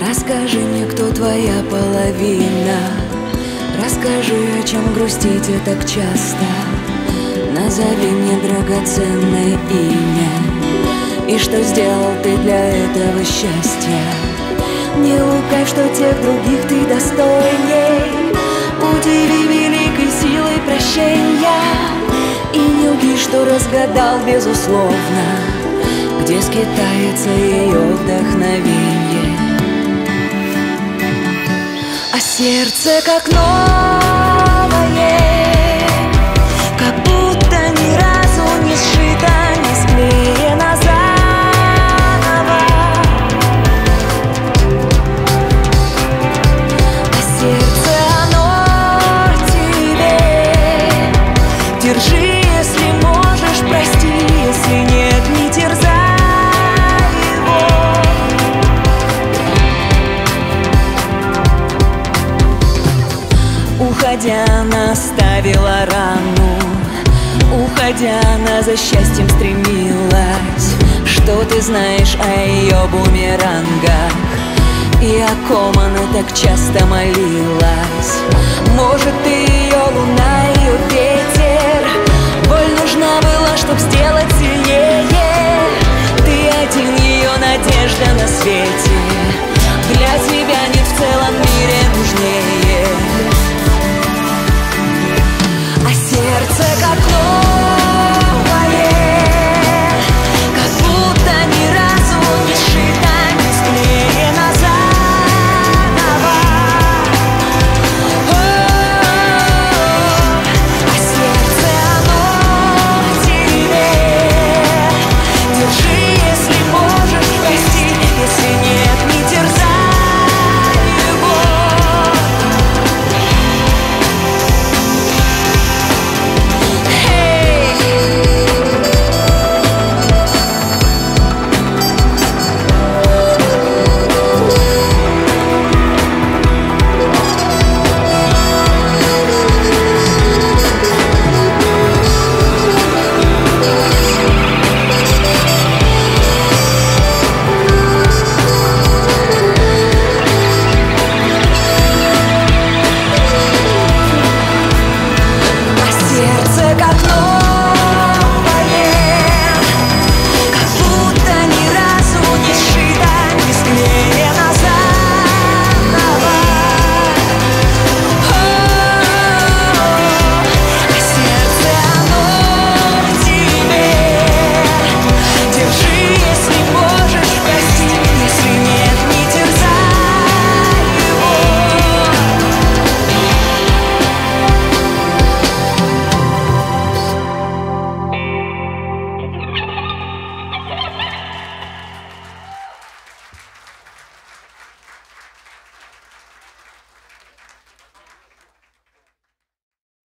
Расскажи мне, кто твоя половина. Расскажи, о чем грустите так часто. Назови мне драгоценное имя. И что сделал ты для этого счастья? Не лукавь, что тех других ты достойней. Удиви великой силой прощения. И не лги, что разгадал безусловно, где скитается ее вдохновенье. А сердце как новое, как будто ни разу не сшито, не склеено заново. А сердце оно тебе. Держи, если можешь, прости, если нет, не терзай. Уходя, она оставила рану. Уходя, она за счастьем стремилась. Что ты знаешь о ее бумерангах? И о ком она так часто молилась? Может, ты ее луна, ее ветер? Боль нужна была, чтоб сделать сильнее. Ты один, ее надежда на свете. Для тебя нет в целом мире нужнее. Сердце как